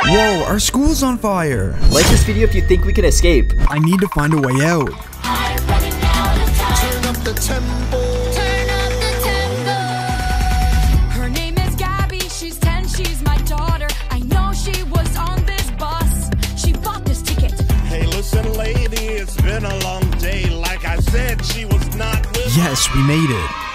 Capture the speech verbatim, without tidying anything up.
Whoa, our school's on fire. Like this video if you think we can escape. I need to find a way out. Turn up the tempo. Turn up the tempo. Her name is Gabby, she's ten, she's my daughter. I know she was on this bus. She bought this ticket. Hey, listen, lady, it's been a long day. Like I said, she was not with Yes, we made it.